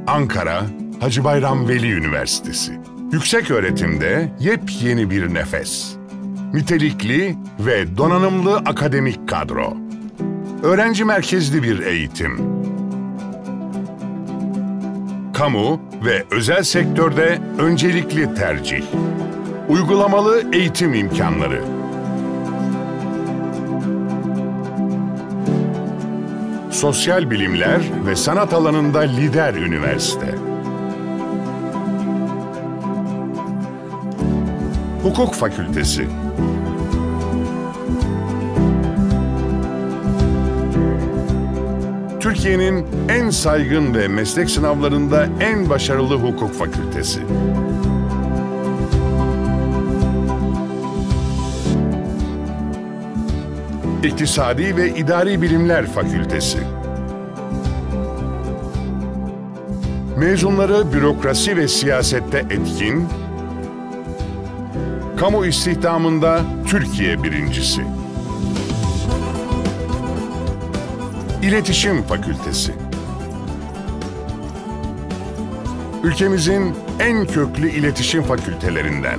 Ankara Hacı Bayram Veli Üniversitesi. Yüksek öğretimde yepyeni bir nefes. Nitelikli ve donanımlı akademik kadro. Öğrenci merkezli bir eğitim. Kamu ve özel sektörde öncelikli tercih. Uygulamalı eğitim imkanları. Sosyal bilimler ve sanat alanında lider üniversite. Hukuk Fakültesi. Türkiye'nin en saygın ve meslek sınavlarında en başarılı hukuk fakültesi. İktisadi ve İdari Bilimler Fakültesi. Mezunları bürokrasi ve siyasette etkin, kamu istihdamında Türkiye birincisi. İletişim Fakültesi. Ülkemizin en köklü iletişim fakültelerinden.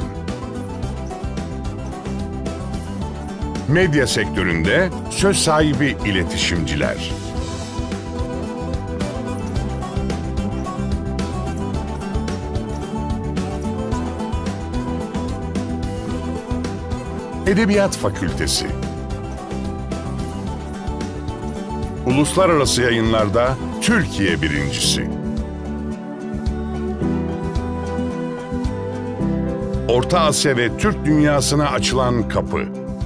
Medya sektöründe söz sahibi iletişimciler. Edebiyat Fakültesi. Uluslararası yayınlarda Türkiye birincisi. Orta Asya ve Türk dünyasına açılan kapı.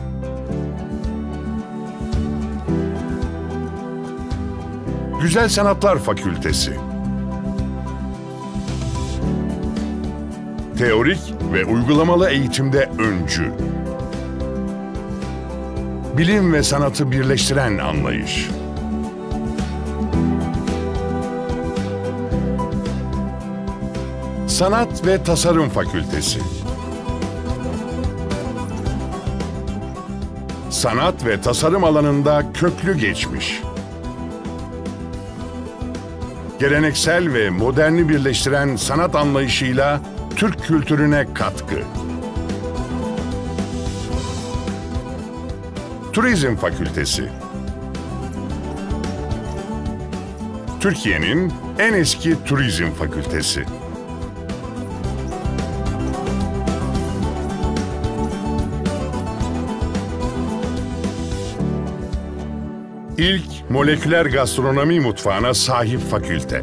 Güzel Sanatlar Fakültesi. Teorik ve uygulamalı eğitimde öncü. Bilim ve sanatı birleştiren anlayış. Sanat ve Tasarım Fakültesi. Sanat ve tasarım alanında köklü geçmiş. Geleneksel ve moderni birleştiren sanat anlayışıyla Türk kültürüne katkı. Turizm Fakültesi. Türkiye'nin en eski turizm fakültesi. İlk moleküler gastronomi mutfağına sahip fakülte.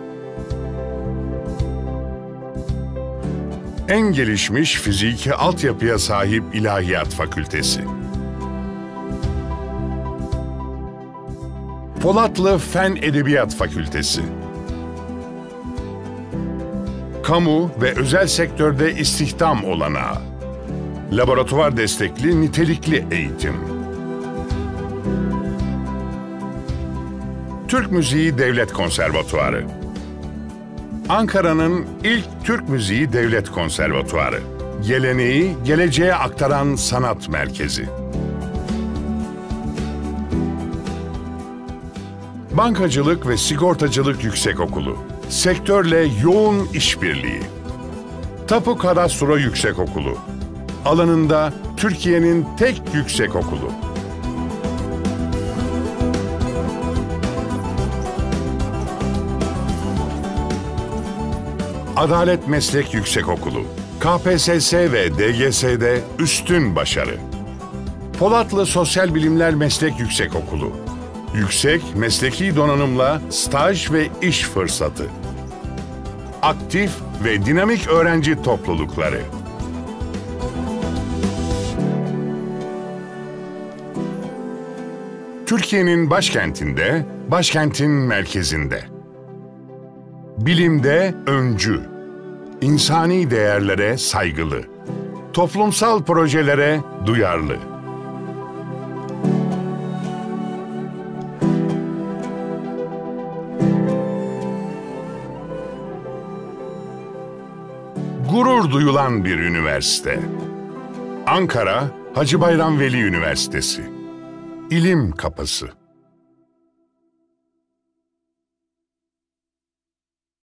En gelişmiş fiziki altyapıya sahip İlahiyat Fakültesi. Polatlı Fen Edebiyat Fakültesi. Kamu ve özel sektörde istihdam olanağı. Laboratuvar destekli nitelikli eğitim. Türk Müziği Devlet Konservatuarı. Ankara'nın ilk Türk Müziği Devlet Konservatuarı. Geleneği geleceğe aktaran sanat merkezi. Bankacılık ve Sigortacılık Yüksekokulu. Sektörle yoğun işbirliği. Tapu Kadastro Yüksekokulu. Alanında Türkiye'nin tek yüksekokulu. Adalet Meslek Yüksekokulu. KPSS ve DGS'de üstün başarı. Polatlı Sosyal Bilimler Meslek Yüksekokulu. Yüksek mesleki donanımla staj ve iş fırsatı. Aktif ve dinamik öğrenci toplulukları. Türkiye'nin başkentinde, başkentin merkezinde. Bilimde öncü, insani değerlere saygılı, toplumsal projelere duyarlı. Gurur duyulan bir üniversite. Ankara Hacı Bayram Veli Üniversitesi. İlim kapısı.